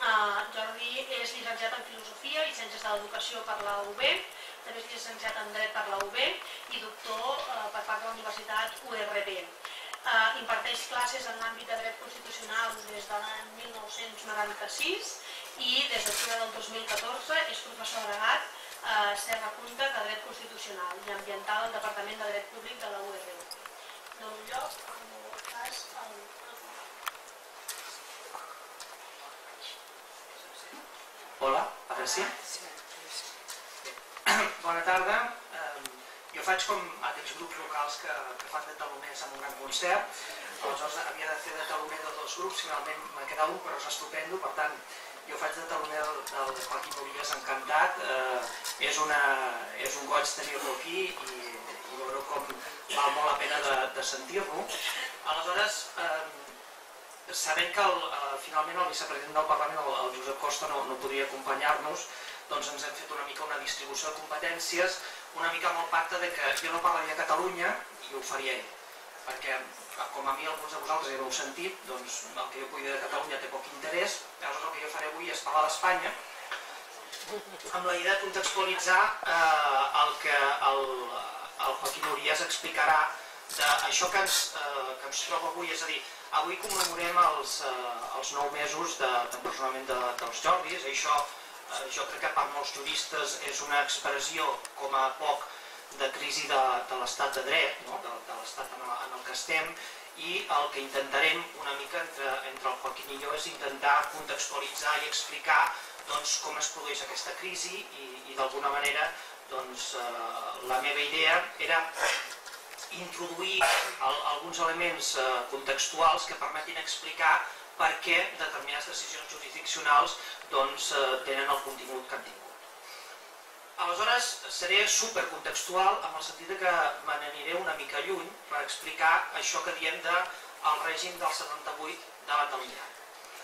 Jordi és llicenciat en Filosofia i Ciències de l'Educació per la UB, també és llicenciat en Dret per la UB i doctor per part de la Universitat URB. Imparteix classes en l'àmbit de dret constitucional des de l'any 1996 i des d'octubre del 2014 és professor agregat a Serra Punta de Dret Constitucional i Ambiental al Departament de Dret Públic de la URB. Dono lloc, en el cas, al... Hola, ara sí? Bona tarda. Jo faig com aquells grups locals que fan de taloners amb un gran concert. Aleshores havia de fer de taloner de dos grups, finalment m'ha quedat un, però és estupendo. Per tant, jo faig de taloner del Joaquim Orillas, encantat. És un goig tenir-lo aquí i veureu com val molt la pena de sentir-lo. Aleshores, sabent que finalment el vicepresident del Parlament, el Josep Costa, no podria acompanyar-nos, doncs ens hem fet una mica una distribució de competències, una mica amb el pacte de que jo no parlaria a Catalunya i ho faria ell. Perquè, com a mi alguns de vosaltres ja ho heu sentit, doncs el que jo pugui dir de Catalunya té poc interès, llavors el que jo faré avui és parlar d'Espanya, amb la idea de contextualitzar el que el Joaquim Orillas explicarà d'això que ens troba avui, és a dir, avui commemorem els 9 mesos d'empresonament dels Jordis. Això jo crec que per molts juristes és una expressió com a poc de crisi de l'estat de dret, de l'estat en el que estem, i el que intentarem una mica entre el Joaquim i jo és intentar contextualitzar i explicar com es produeix aquesta crisi i d'alguna manera la meva idea era introduir alguns elements contextuals que permetin explicar per què determinades decisions jurisdiccionals tenen el contingut que han tingut. Aleshores, seré supercontextual en el sentit que me n'aniré una mica lluny per explicar això que diem del règim del 78 davant del diari.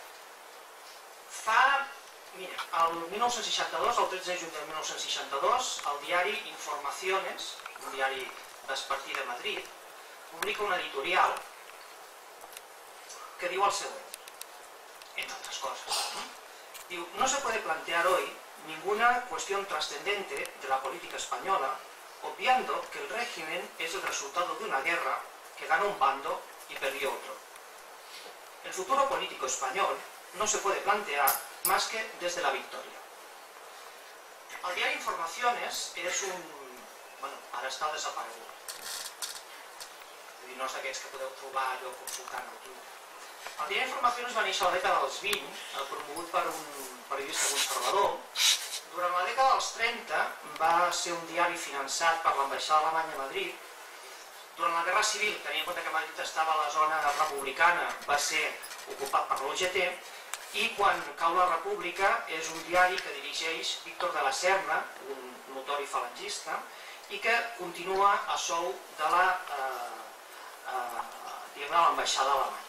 Mira, el 1962, el 13 de juny del 1962, el diari Informaciones, un diari vespertí de Madrid, publica una editorial que diu el següent, entre otras cosas. Diu, no se puede plantear hoy ninguna cuestión trascendente de la política española, obviando que el régimen es el resultado de una guerra que gana un bando y perdió otro. El futuro político español no se puede plantear más que desde la victoria. El diari Informaciones és un... bueno, ara està desaparegut. No és d'aquests que podeu trobar allò consultant al Twitter. El diari Informaciones va néixer a la dècada dels 20, promogut per un periodista conservador. Durant la dècada dels 30 va ser un diari finançat per l'ambaixada alemanya a Madrid. Durant la Guerra Civil, tenint en compte que Madrid estava a la zona republicana, va ser ocupat per l'OGT, i quan cau la República és un diari que dirigeix Víctor de la Serna, un notori falangista, i que continua a sou de l'ambaixada alemanya.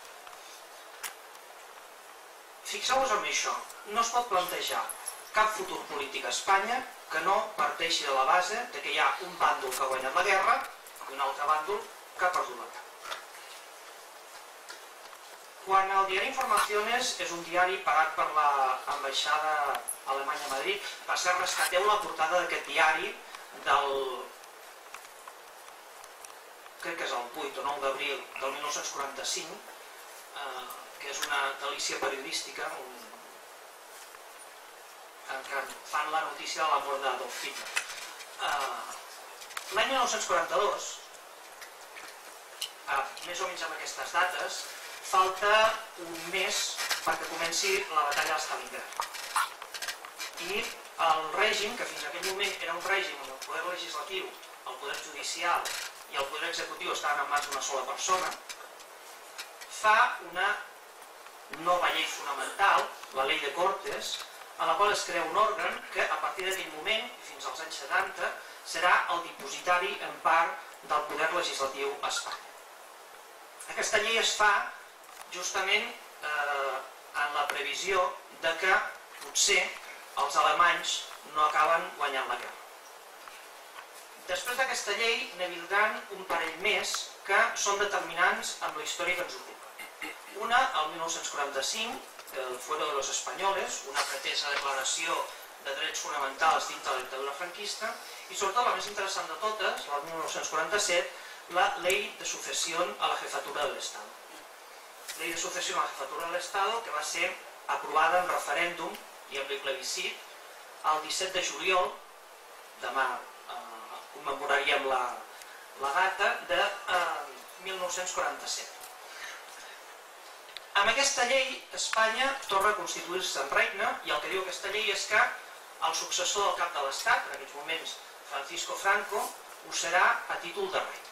Fixeu-vos en això, no es pot plantejar cap futur polític a Espanya que no parteixi de la base que hi ha un bàndol que ha guanyat la guerra i un altre bàndol que ha perdut la guerra. Quan el diari Informaciones és un diari pagat per l'ambaixada alemanya a Madrid, per cert, rescateu la portada d'aquest diari del... crec que és el 8 o 9 d'abril del 1945, que és una delícia periodística, que fan la notícia de la mort d'Adolf Hitler. L'any 1942, més o menys amb aquestes dates, falta un mes perquè comenci la batalla de Stalingrad. I el règim, que fins a aquell moment era un règim on el poder legislatiu, el poder judicial i el poder executiu estaven en mans d'una sola persona, fa una nova llei fonamental, la Ley de Cortes, en la qual es crea un òrgan que a partir d'aquell moment, fins als anys 70, serà el dipositari en part del poder legislatiu a Espanya. Aquesta llei es fa justament en la previsió de que potser els alemanys no acaben guanyant la guerra. Després d'aquesta llei ne vindran un parell més que són determinants en la història que ens ocupa. Una, el 1945, el Fuero de los Españoles, una pretesa declaració de drets fonamentals dins de la dictadura franquista, i sobretot la més interessant de totes, la de 1947, la Ley de Sucesión a la Jefatura del Estado. Ley de Sucesión a la Jefatura del Estado que va ser aprovada en referèndum i en plebiscit el 17 de juliol, demà commemoraríem la data, de 1947. Amb aquesta llei, Espanya torna a constituir-se en regne i el que diu aquesta llei és que el successor del cap de l'Estat, en aquests moments Francisco Franco, ho serà a títol de rei.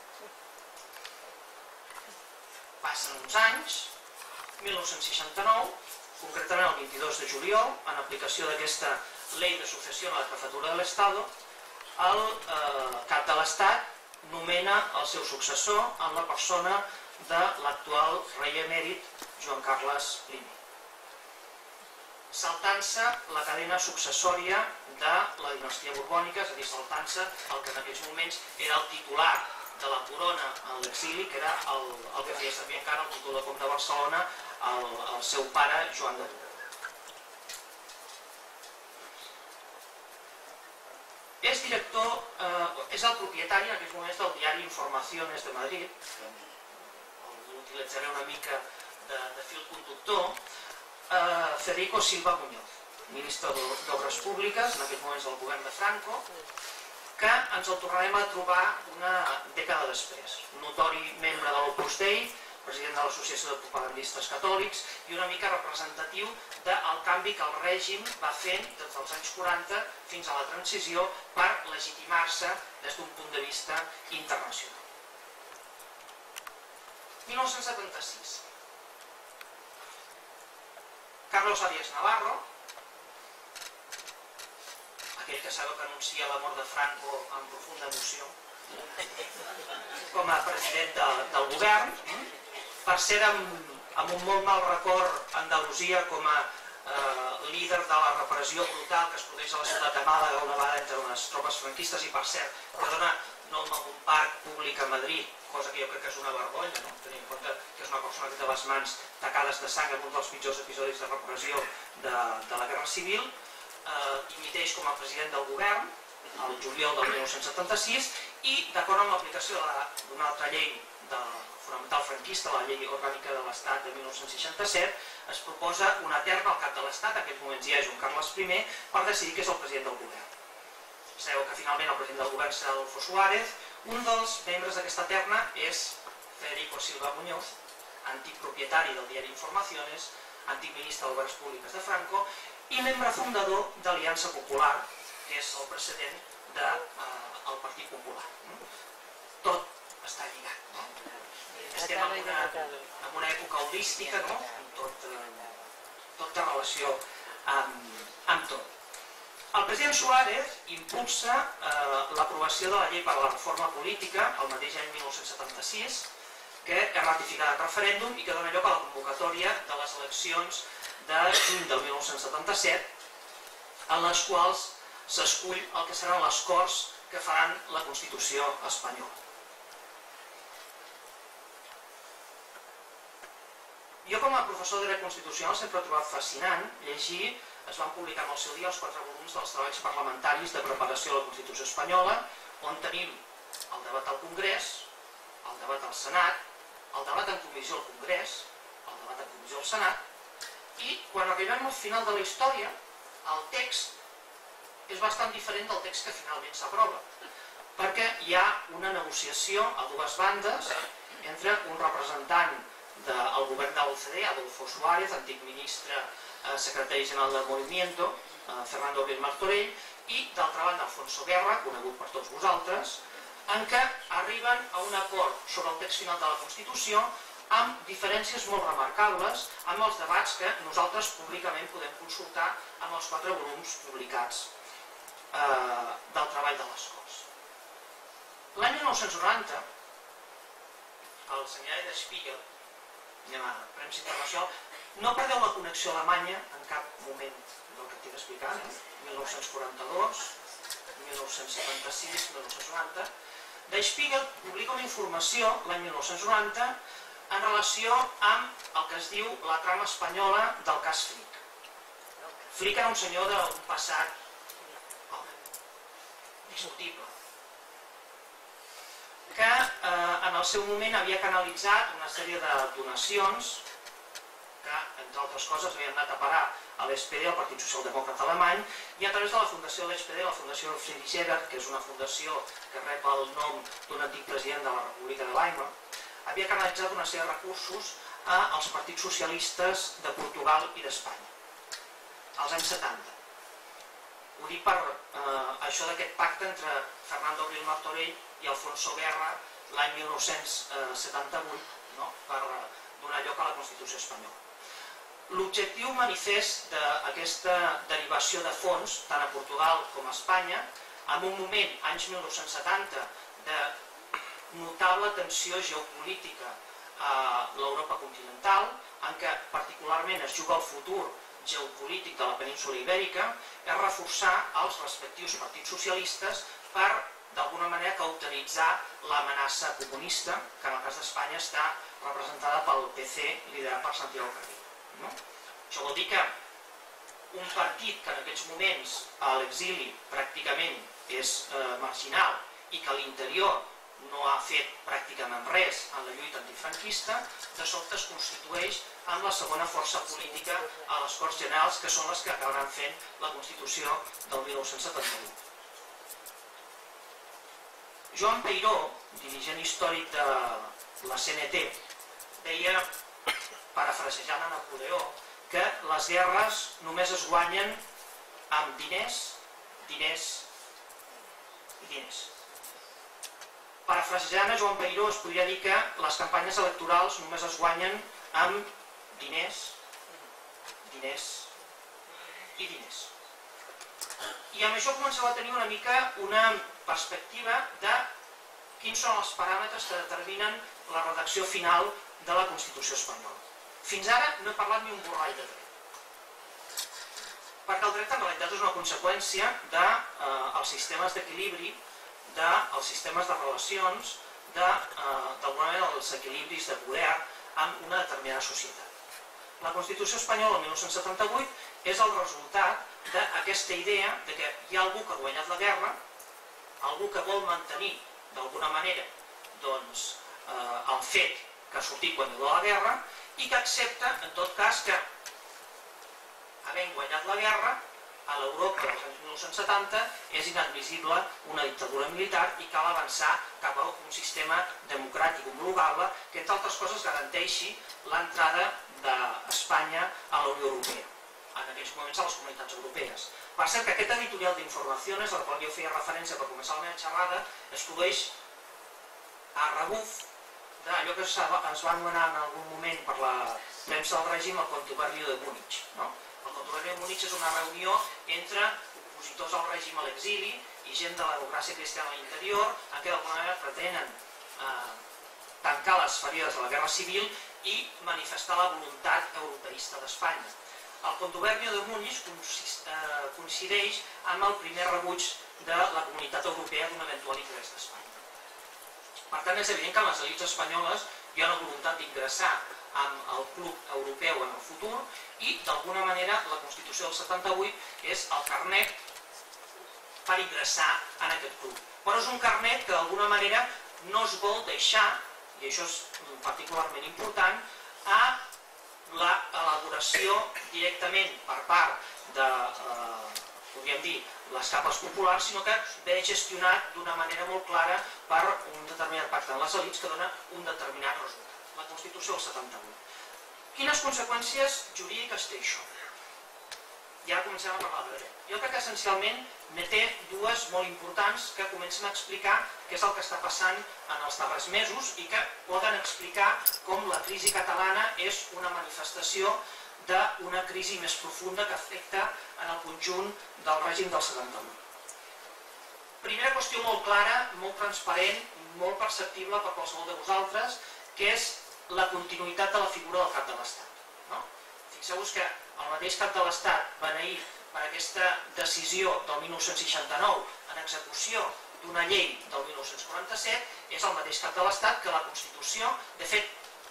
Passen uns anys, 1969, concretament el 22 de juliol, en aplicació d'aquesta Ley de Sucesión a la Jefatura del Estado, el cap de l'Estat nomena el seu successor en la persona de l'actual rei emèrit Joan Carles I, saltant-se la cadena successòria de la dinastia borbònica, és a dir, saltant-se el que en aquells moments era el titular de la corona en l'exili, que era el que feia servir encara el títol de comte de Barcelona, el seu pare Joan de Turc. És director, és el propietari en aquests moments del diari Informaciones de Madrid, utilitzaré una mica de fil conductor, Federico Silva Muñoz, ministre d'Obres Públiques, en aquests moments del govern de Franco, que ens el tornarem a trobar una dècada després. Notori membre de l'Opus Dei, president de l'Associació de Propagandistes Catòlics i una mica representatiu del canvi que el règim va fent des dels anys 40 fins a la transició per legitimar-se des d'un punt de vista internacional. 1976. Carlos Arias Navarro, aquell que sabeu que anuncia la mort de Franco amb profunda emoció, com a president del govern, per ser amb un molt mal record a Andalusia com a líder de la repressió brutal que es produeix a la ciutat de Màlaga una vegada entre unes tropes franquistes i, per cert, que dona nom a un parc públic a Madrid, cosa que jo crec que és una vergonya, tenint en compte que és una persona que té les mans tacades de sang en un dels pitjors episodis de repressió de la Guerra Civil, dimiteix com a president del govern el juliol del 1976 i, d'acord amb l'aplicació d'una altra llei fonamental franquista, la llei orgànica de l'Estat de 1967, es proposa una terna al cap de l'Estat, en aquests moments ja és Joan Carles I, per decidir qui és el president del govern. Sabeu que finalment el president del govern serà Adolfo Suárez. Un dels membres d'aquesta terna és Federico Silva Muñoz, antic propietari del diari Informaciones, antic ministre d'Obres Públiques de Franco i membre fundador d'Aliança Popular, que és el precedent del Partit Popular. Tot està lligat. Estem en una època holística, tot té relació amb tot. El president Suárez impulsa l'aprovació de la llei per a la reforma política el mateix any 1976, que és ratificada en referèndum i que dona lloc a la convocatòria de les eleccions de juny del 1977, en les quals s'escull el que seran les Corts que faran la Constitució espanyola. Jo, com a professor de dret constitucional, sempre he trobat fascinant llegir, es van publicar en el seu dia els 4 volums dels treballs parlamentaris de preparació de la Constitució espanyola, on tenim el debat al Congrés, el debat al Senat, el debat en comissió al Congrés, el debat en comissió al Senat, i quan arribem al final de la història, el text és bastant diferent del text que finalment s'aprova, perquè hi ha una negociació a dues bandes entre un representant del govern de l'OCDE, Adolfo Suárez, antic ministre secretari general del Movimiento, Fernando Abril Martorell, i d'altra banda Alfonso Guerra, conegut per tots vosaltres, en què arriben a un acord sobre el text final de la Constitució amb diferències molt remarcables amb els debats que nosaltres públicament podem consultar amb els 4 volums publicats del treball de les Corts. L'any 1990, el senyal de Spiegel, anem a premsa internacional, no perdeu la connexió a Alemanya en cap moment del que estic explicant, 1942, 1976, 1990. Der Spiegel publica una informació l'any 1990 en relació amb el que es diu la trama espanyola del cas Flick. Flick era un senyor d'un passat discutible, que en el seu moment havia canalitzat una sèrie de donacions que, entre altres coses, havien anat a parar a l'SPD, el Partit Socialdemòcrata Alemany, i a través de la fundació de l'SPD, la fundació Friedrich Ebert, que és una fundació que rep el nom d'un antic president de la República de Weimar, havia canalitzat una sèrie de recursos als partits socialistes de Portugal i d'Espanya, als anys 70. Ho dic per això d'aquest pacte entre Fernando Gil Martorell i Alfonso Guerra l'any 1978, per donar lloc a la Constitució espanyola. L'objectiu manifest d'aquesta derivació de fons, tant a Portugal com a Espanya, en un moment, anys 1970, de notable tensió geopolítica a l'Europa continental, en què particularment es juga el futur geopolític de la península ibèrica, és reforçar els respectius partits socialistes per, d'alguna manera, cauteritzar l'amenaça comunista, que en el cas d'Espanya està representada pel PC liderat per Santiago Carrillo. Això vol dir que un partit que en aquests moments a l'exili pràcticament és marginal i que a l'interior no ha fet pràcticament res en la lluita antifranquista, de sobte es constitueix amb la segona força política a les Corts Generals, que són les que acabaran fent la Constitució del 1971. Joan Peiró, dirigent històric de la CNT, deia, parafrasejant a Napoleó, que les guerres només es guanyen amb diners, diners i diners. Parafrasejant a Joan Peiró es podria dir que les campanyes electorals només es guanyen amb diners, diners i diners. I amb això comenceu a tenir una mica una perspectiva de quins són els paràmetres que determinen la redacció final de la Constitució espanyola. Fins ara no he parlat ni un borrall de dret, perquè el dret en realitat és una conseqüència dels sistemes d'equilibri, dels sistemes de relacions, d'alguna manera dels equilibris de poder en una determinada societat. La Constitució espanyola del 1978 és el resultat d'aquesta idea de que hi ha algú que ha guanyat la guerra, algú que vol mantenir d'alguna manera el fet que ha sortit guanyador de la guerra i que accepta, en tot cas, que havent guanyat la guerra, a l'Europa dels anys 1970 és inadmissible una dictadura militar i cal avançar cap a un sistema democràtic homologable que, entre altres coses, garanteixi l'entrada d'Espanya a la Unió Europea, en aquells moments a les comunitats europees. Per cert, que aquest editorial d'Informaciones, al qual jo feia referència per començar la meva xerrada, es produeix a rebuf d'allò que es va anomenar en algun moment per la premsa del règim el Contubernio de Múnich. El Contubernio de Múnich és una reunió entre opositors al règim a l'exili i gent de la democràcia cristiana a l'interior, en què d'alguna manera pretenen tancar les ferides de la Guerra Civil i manifestar la voluntat europeista d'Espanya. El Contubernio de Múnich coincideix amb el primer rebuig de la Comunitat Europea d'un eventual ingrés d'Espanya. Per tant, és evident que en les elits espanyoles hi ha una voluntat d'ingressar en el club europeu en el futur i, d'alguna manera, la Constitució del 78 és el carnet per ingressar en aquest club. Però és un carnet que, d'alguna manera, no es vol deixar, i això és particularment important, a l'elaboració directament per part de, podríem dir, les capes populars, sinó que ve gestionat d'una manera molt clara per un determinat pacte en les elits que dona un determinat resultat. La Constitució del 78. Quines conseqüències jurídiques té això? I ara comencem a parlar de dret. Jo crec que essencialment ne té dues molt importants que comencen a explicar què és el que està passant en els darrers mesos i que poden explicar com la crisi catalana és una manifestació d'una crisi més profunda que afecta en el conjunt del règim del 71. Primera qüestió molt clara, molt transparent, molt perceptible per qualsevol de vosaltres, que és la continuïtat de la figura del cap de l'Estat. Fixeu-vos que el mateix cap de l'Estat, beneït per aquesta decisió del 1969 en execució d'una llei del 1947, és el mateix cap de l'Estat que la Constitució, de fet,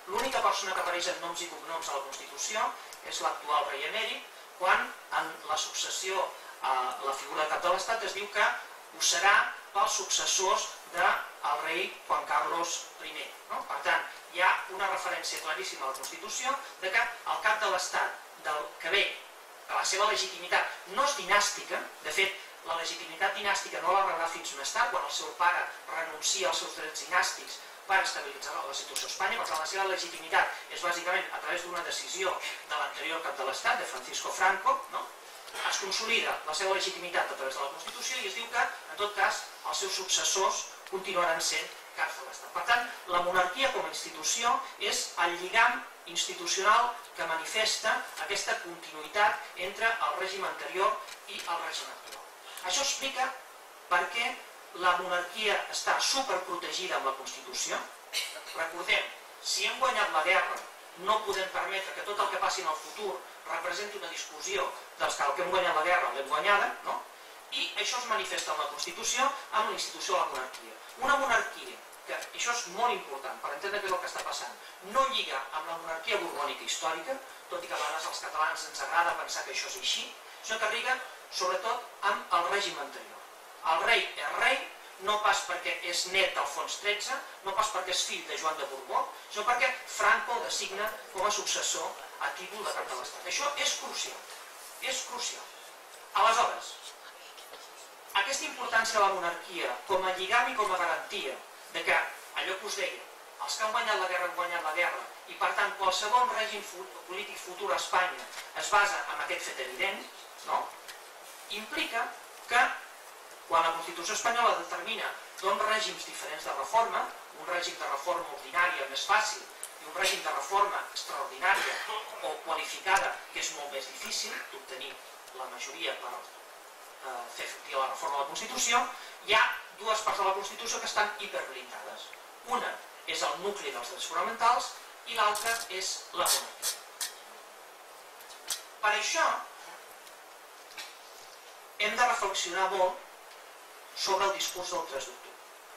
L'única persona que apareix en noms i cognoms a la Constitució és l'actual rei emèrit, quan en la successió a la figura de cap de l'Estat es diu que ho serà pels successors del rei Juan Carlos I. Per tant, hi ha una referència claríssima a la Constitució de que el cap de l'Estat del que ve, que la seva legitimitat no és dinàstica, de fet, la legitimitat dinàstica no la rebrà fins més tard, quan el seu pare renuncia als seus drets dinàstics per estabilitzar la situació a Espanya. Per tant, la seva legitimitat és bàsicament a través d'una decisió de l'anterior cap de l'Estat, de Francisco Franco, es consolida la seva legitimitat a través de la Constitució i es diu que, en tot cas, els seus successors continuaran sent caps de l'Estat. Per tant, la monarquia com a institució és el lligam institucional que manifesta aquesta continuïtat entre el règim anterior i el règim actual. Això explica per què la monarquia està superprotegida amb la Constitució. Recordem, si hem guanyat la guerra, no podem permetre que tot el que passi en el futur representi una discussió dels que el que hem guanyat la guerra l'hem guanyada, i això es manifesta en la Constitució amb la institució de la monarquia. Una monarquia que, i això és molt important per entendre què és el que està passant, no lliga amb la monarquia borbònica històrica, tot i que a vegades als catalans ens agrada pensar que això és així, sinó que lliga sobretot amb el règim anterior. El rei és rei, no pas perquè és net d'Alfons XIII, no pas perquè és fill de Joan de Borbó, sinó perquè Franco designa com a successor a títol de cap de l'Estat. Això és crucial, és crucial. Aleshores, aquesta importància de la monarquia com a lligam i com a garantia de que, allò que us deia, els que han guanyat la guerra han guanyat la guerra, i per tant qualsevol règim polític futur a Espanya es basa en aquest fet evident, implica que quan la Constitució espanyola determina dos règims diferents de reforma, un règim de reforma ordinària més fàcil i un règim de reforma extraordinària o qualificada, que és molt més difícil d'obtenir la majoria per fer efectiva la reforma de la Constitució, hi ha dues parts de la Constitució que estan hiperblindades. Una és el nucli dels drets fonamentals i l'altra és la monarquia. Per això hem de reflexionar molt sobre el discurs del 3 d'octubre.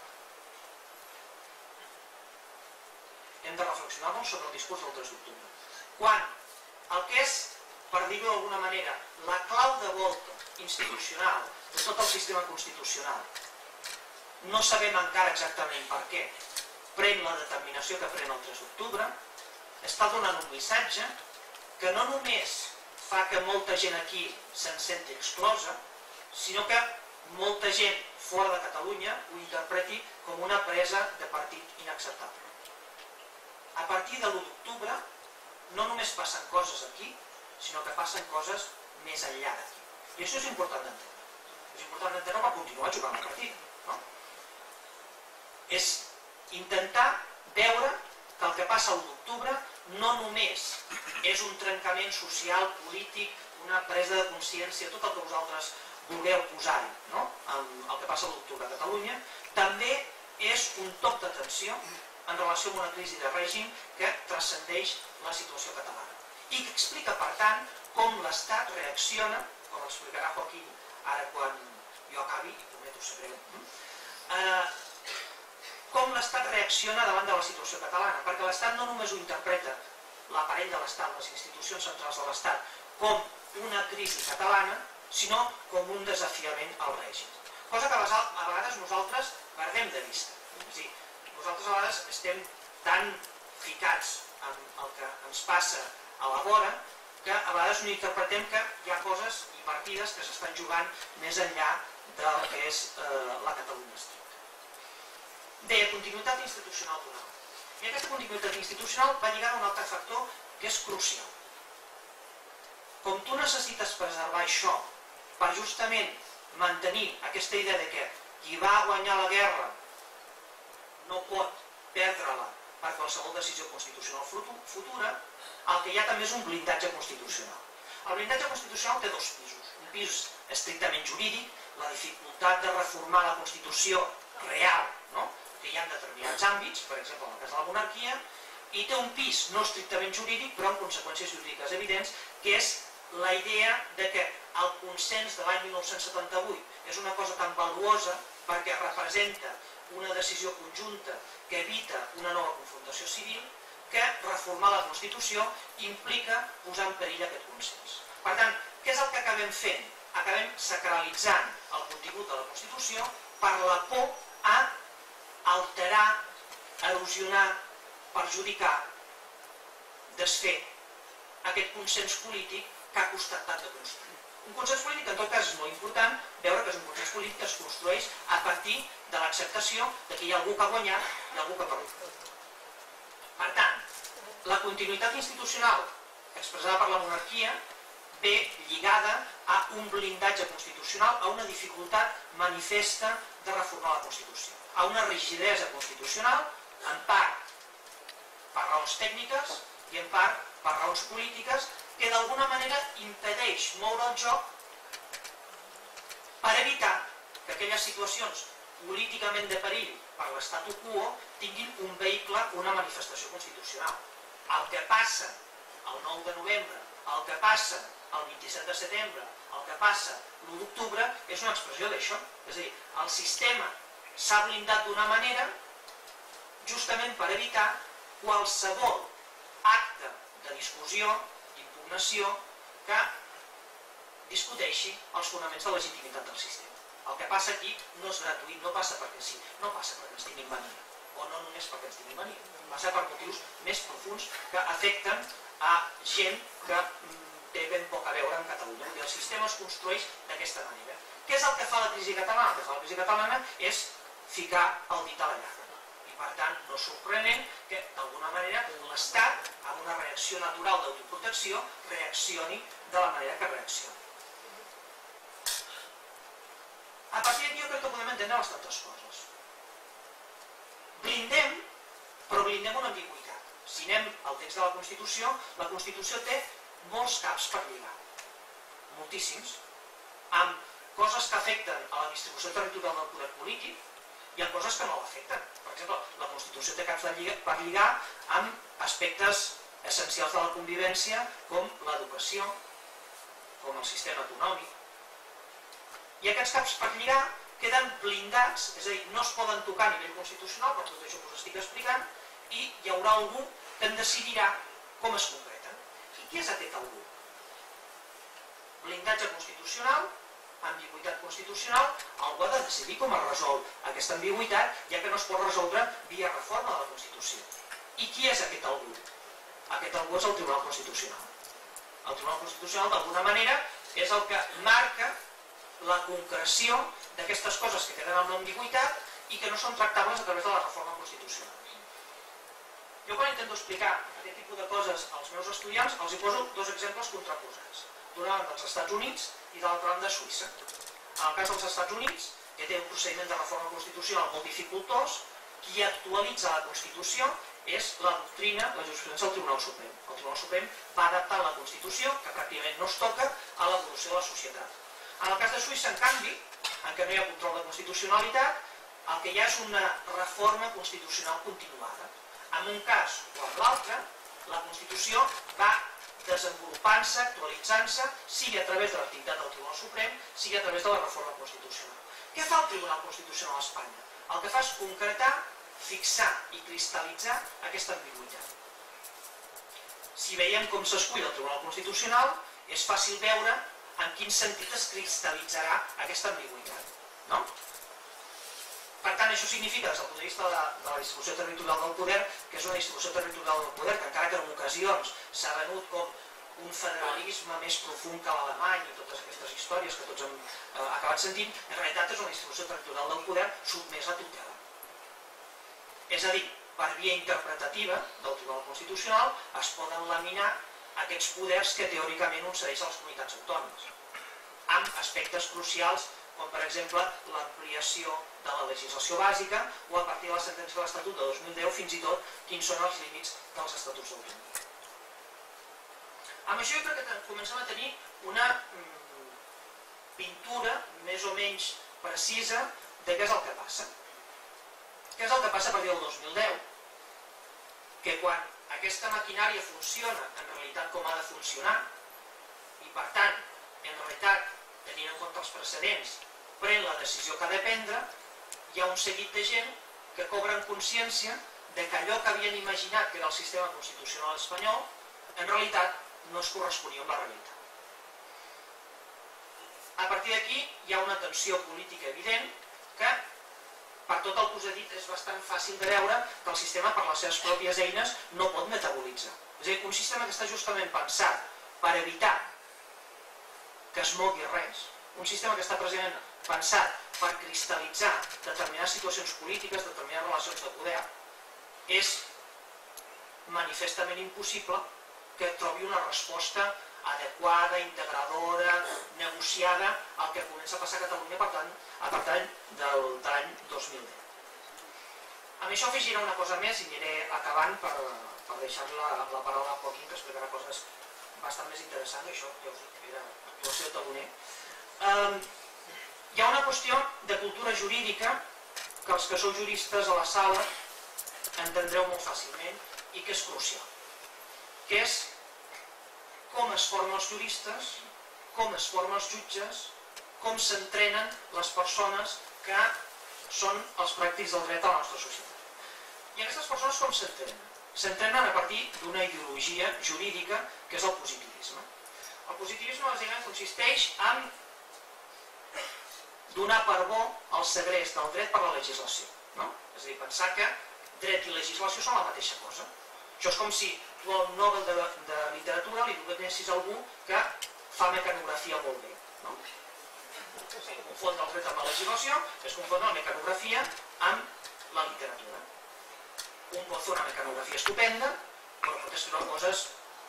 Hem de reflexionar molt sobre el discurs del 3 d'octubre. Quan el que és, per dir-ho d'alguna manera, la clau de volta institucional de tot el sistema constitucional, no sabem encara exactament per què pren la determinació que pren el 3 d'octubre, està donant un missatge que no només fa que molta gent aquí se'n senti exclosa, sinó que molta gent fora de Catalunya ho interpreti com una presa de partit inacceptable. A partir de l'1 d'octubre no només passen coses aquí, sinó que passen coses més enllà d'aquí. I això és important d'entendre. És important d'entendre per continuar jugant el partit. És intentar veure que el que passa l'1 d'octubre no només és un trencament social, polític, una presa de consciència, tot el que vosaltres vulgueu posar-hi, el que passa l'1 d'octubre a Catalunya, també és un toc d'atenció en relació amb una crisi de règim que transcendeix la situació catalana i que explica, per tant, com l'Estat reacciona, com explicarà Joaquín ara quan jo acabi, i prometo ser breu, com l'Estat reacciona davant de la situació catalana, perquè l'Estat no només ho interpreta, l'aparell de l'Estat, les institucions centrals de l'Estat, com una crisi catalana, sinó com un desafiament al règim. Cosa que a vegades nosaltres perdem de vista. És a dir, nosaltres a vegades estem tan ficats en el que ens passa a la vora que a vegades no interpretem que hi ha coses i partides que s'estan jugant més enllà del que és la Catalunya estricta. Deia, continuïtat institucional d'una altra. I aquesta continuïtat institucional va lligada a un altre factor que és crucial. Com tu necessites preservar això per justament mantenir aquesta idea de que qui va guanyar la guerra no pot perdre-la per qualsevol decisió constitucional futura, el que hi ha també és un blindatge constitucional. El blindatge constitucional té dos pisos. Un pis estrictament jurídic, la dificultat de reformar la Constitució real, que hi ha en determinats àmbits, per exemple en el cas de la monarquia, i té un pis no estrictament jurídic, però amb conseqüències jurídiques evidents, que és la idea de que el consens de l'any 1978 és una cosa tan valuosa perquè representa una decisió conjunta que evita una nova confrontació civil, que reformar la Constitució implica posar en perill aquest consens. Per tant, què és el que acabem fent? Acabem sacralitzant el contingut de la Constitució per la por a alterar, erosionar, perjudicar, desfer aquest consens polític que ha costat tant de construir. Un consens polític, en tot cas, és molt important veure que és un consens polític que es construeix a partir de l'acceptació que hi ha algú que ha guanyat i algú que ha perdut. Per tant, la continuïtat institucional expressada per la monarquia ve lligada a un blindatge constitucional, a una dificultat manifesta de reformar la Constitució, a una rigidesa constitucional, en part per raons tècniques i en part per raons polítiques, que d'alguna manera impedeix moure el joc per evitar que aquelles situacions políticament de perill per l'estatu quo tinguin un vehicle, una manifestació constitucional. El que passa el 9 de novembre, el que passa el 27 de setembre, el que passa l'1 d'octubre, és una expressió d'això. És a dir, el sistema s'ha blindat d'una manera justament per evitar qualsevol acte de discussió, d'impugnació, que discuteixi els fonaments de legitimitat del sistema. El que passa aquí no és gratuït, no passa perquè sí, no passa perquè ens tinguin mania, o no només perquè ens tinguin mania, passa per motius més profuns que afecten a gent que té ben poc a veure en Catalunya. I el sistema es construeix d'aquesta manera. Què és el que fa la crisi catalana? El que fa la crisi catalana és ficar el dit a la llaga. I per tant, no és sorprenent que d'alguna manera l'Estat, amb una reacció natural d'autoprotecció, reaccioni de la manera que reaccioni. A partir d'aquí jo crec que podem entendre bastantes coses. Blindem, però blindem una ambigüitat. Si anem al text de la Constitució té molts caps per lligar, moltíssims, amb coses que afecten a la distribució territorial del poder polític i amb coses que no l'afecten. Per exemple, la Constitució té caps per lligar amb aspectes essencials de la convivència com l'educació, com el sistema econòmic. I aquests caps per lligar queden blindats, és a dir, no es poden tocar a nivell constitucional, per tot això que us estic explicant, i hi haurà algú que en decidirà com es concreten. I qui és aquest algú? Blindatge constitucional, ambigüitat constitucional, algú ha de decidir com es resol aquesta ambigüitat, ja que no es pot resoldre via reforma de la Constitució. I qui és aquest algú? Aquest algú és el Tribunal Constitucional. El Tribunal Constitucional, d'alguna manera, és el que marca la concreció d'aquestes coses que queden amb l'ambigüitat i que no són tractables a través de la reforma constitucional. Jo quan intento explicar aquest tipus de coses als meus estudiants els hi poso dos exemples contraposats. D'una banda els Estats Units i de l'altra banda Suïssa. En el cas dels Estats Units, que té un procediment de reforma constitucional molt dificultós, qui actualitza la Constitució és la doctrina, la jurisprudència del Tribunal Suprem. El Tribunal Suprem va adaptar la Constitució, que pràcticament no es toca, a l'evolució de la societat. En el cas de Suïssa, en canvi, en què no hi ha control de constitucionalitat, el que hi ha és una reforma constitucional continuada. En un cas o en l'altre, la Constitució va desenvolupant-se, actualitzant-se, sigui a través de l'activitat del Tribunal Suprem, sigui a través de la reforma constitucional. Què fa el Tribunal Constitucional a Espanya? El que fa és concretar, fixar i cristal·litzar aquesta ambigüitat. Si veiem com s'escull el Tribunal Constitucional, és fàcil veure en quin sentit es cristal·litzarà aquesta ambigüitat. No? Per tant, això significa, des del punt de vista de la distribució territorial del poder, que és una distribució territorial del poder que encara que en ocasions s'ha venut com un federalisme més profund que l'alemany i totes aquestes històries que tots hem acabat sentint, en realitat és una distribució territorial del poder sotmesa a tutela. És a dir, per via interpretativa del Tribunal Constitucional es poden laminar aquests poders que teòricament concedeix a les comunitats autònomes, amb aspectes crucials com per exemple l'ampliació de la legislació bàsica o a partir de la sentència de l'Estatut de 2010 fins i tot quins són els límits dels estatuts d'autonomia. Amb això jo crec que comencem a tenir una pintura més o menys precisa de què és el que passa. Què és el que passa a partir del 2010? Que quan aquesta maquinària funciona en realitat com ha de funcionar i per tant, en realitat, tenint en compte els precedents, pren la decisió que ha de prendre, hi ha un seguit de gent que cobren consciència que allò que havien imaginat que era el sistema constitucional espanyol, en realitat no es corresponia amb la realitat. A partir d'aquí hi ha una tensió política evident que, per tot el que us he dit, és bastant fàcil de veure que el sistema, per les seves pròpies eines, no pot metabolitzar. És a dir, un sistema que està justament pensat per evitar que es mogui res, un sistema que està precisament pensat per cristal·litzar determinades situacions polítiques, determinades relacions de poder, és manifestament impossible que trobi una resposta adequada, integradora, negociada al que comença a passar a Catalunya a partir de l'any 2010. Amb això afegiré una cosa més i aniré acabant per deixar la paraula a Joaquín, que explicarà coses bastant més interessants, això ja us dic, era l'actuació de Taboner. Hi ha una qüestió de cultura jurídica que els que sou juristes a la sala entendreu molt fàcilment i que és crucial, que és com es formen els juristes, com es formen els jutges, com s'entrenen les persones que són els pràctics del dret a la nostra societat. I aquestes persones com s'entrenen? S'entrenen a partir d'una ideologia jurídica que és el positivisme. El positivisme bàsicament consisteix en donar per bo el segrest del dret per la legislació. És a dir, pensar que dret i legislació són la mateixa cosa. Això és com si tu a un Nobel de literatura li donessis a algú que fa mecanografia molt bé. Confondre el dret amb la legislació és confondre la mecanografia amb la literatura. Un pot fer una mecanografia estupenda, però pot escriure coses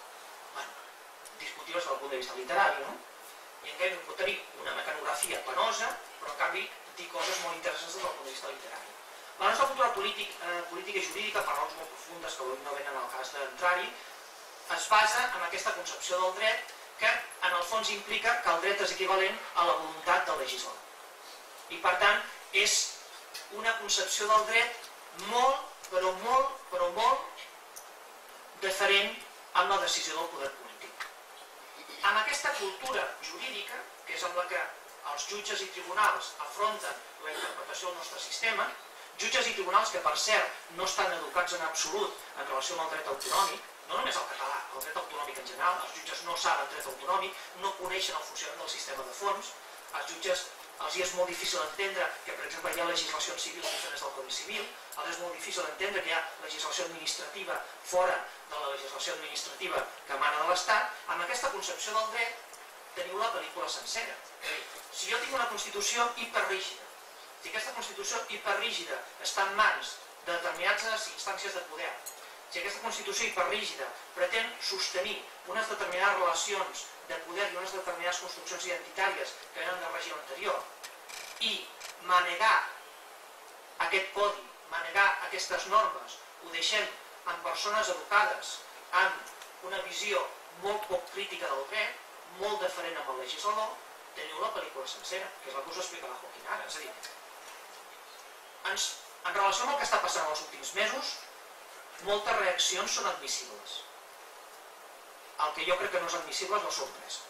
discutibles des del punt de vista literari. I en canvi pot tenir una mecanografia penosa, però en canvi dir coses molt interessants des del punt de vista literari. La nostra cultura política i jurídica, per raons molt profundes que avui no venen al cas d'entrar-hi, es basa en aquesta concepció del dret que en el fons implica que el dret és equivalent a la voluntat del legislador. I per tant és una concepció del dret molt, però molt diferent amb la decisió del poder polític. Amb aquesta cultura jurídica, que és amb la que els jutges i tribunals afronten la interpretació del nostre sistema, jutges i tribunals que, per cert, no estan educats en absolut en relació amb el dret autonòmic, no només el català, el dret autonòmic en general, els jutges no saben dret autonòmic, no coneixen el funcionament del sistema de fons, als jutges els és molt difícil entendre que, per exemple, hi ha legislacions civils diferents del Codi Civil, els és molt difícil entendre que hi ha legislació administrativa fora de la legislació administrativa que emana de l'Estat. Amb aquesta concepció del dret teniu la pel·lícula sencera. Si jo tinc una Constitució hiperrígida, si aquesta Constitució hiperrígida està en mans de determinades instàncies de poder, si aquesta Constitució hiperrígida pretén sostenir unes determinades relacions de poder i unes determinades construccions identitàries que venen del règim anterior, i manegar aquest codi, manegar aquestes normes, ho deixem en persones educades, amb una visió molt poc crítica del dret, molt diferent amb el legislador, teniu la pel·lícula sencera, que és la que us explica la Joaquín ara. És a dir, en relació amb el que està passant els últims mesos, moltes reaccions són admissibles. El que jo crec que no és admissible és la sorpresa.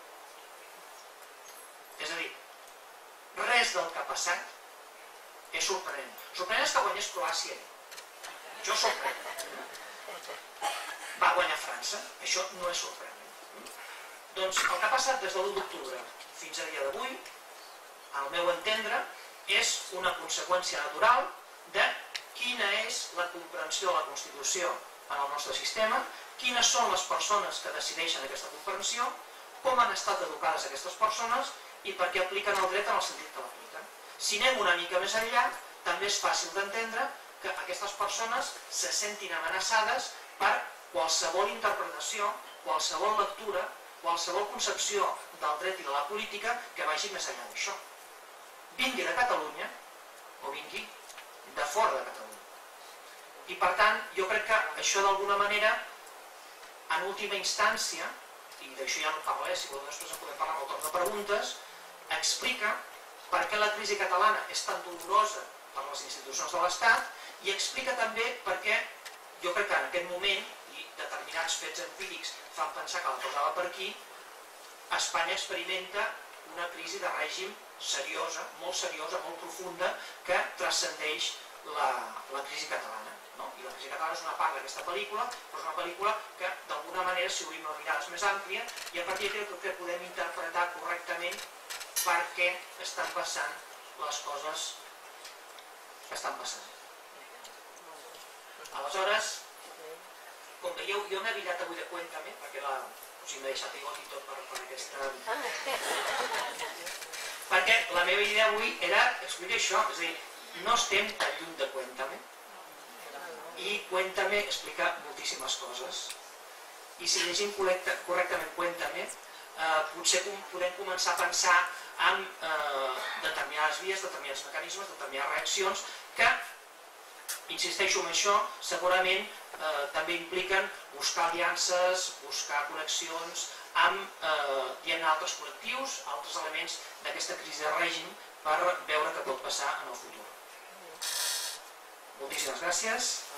És a dir, res del que ha passat és sorprenent. Sorprenent és que guanyés Croàcia. Això sorprenent. Va guanyar França, això no és sorprenent. Doncs el que ha passat des de l'1 d'octubre fins a dia d'avui, al meu entendre, és una conseqüència natural de quina és la comprensió de la Constitució en el nostre sistema, quines són les persones que decideixen aquesta comprensió, com han estat educades aquestes persones i per què apliquen el dret en el sentit que l'apliquen. Si anem una mica més enllà, també és fàcil d'entendre que aquestes persones se sentin amenaçades per qualsevol interpretació, qualsevol lectura, qualsevol concepció del dret i de la política que vagi més enllà d'això. Vingui de Catalunya o vingui de fora de Catalunya. I per tant, jo crec que això d'alguna manera, en última instància, i d'això ja no parlaré, si voleu després en podem parlar en el torn de preguntes, explica per què la crisi catalana és tan dolorosa per les institucions de l'Estat i explica també per què jo crec que en aquest moment, i determinats fets empírics fan pensar que la cosa va per aquí, Espanya experimenta una crisi de règim seriosa, molt profunda, que transcendeix la crisi catalana. I la crisi catalana és una part d'aquesta pel·lícula, però és una pel·lícula que d'alguna manera, si obrim una mirada més àmplia, i a partir d'aquí que podem interpretar correctament per què estan passant les coses que estan passant. Aleshores, com veieu, jo m'he aviat avui de Cuéntame, perquè m'he deixat igual i tot per aquesta... Perquè la meva idea avui era explicar això, és a dir, no estem tan lluny de Cuéntame, i Cuéntame explica moltíssimes coses. I si llegim correctament Cuéntame, potser podem començar a pensar en determinades vies, determinats mecanismes, determinades reaccions que, insisteixo en això, segurament també impliquen buscar aliances, buscar connexions amb altres col·lectius, altres elements d'aquesta crisi de règim per veure què pot passar en el futur. Moltíssimes gràcies.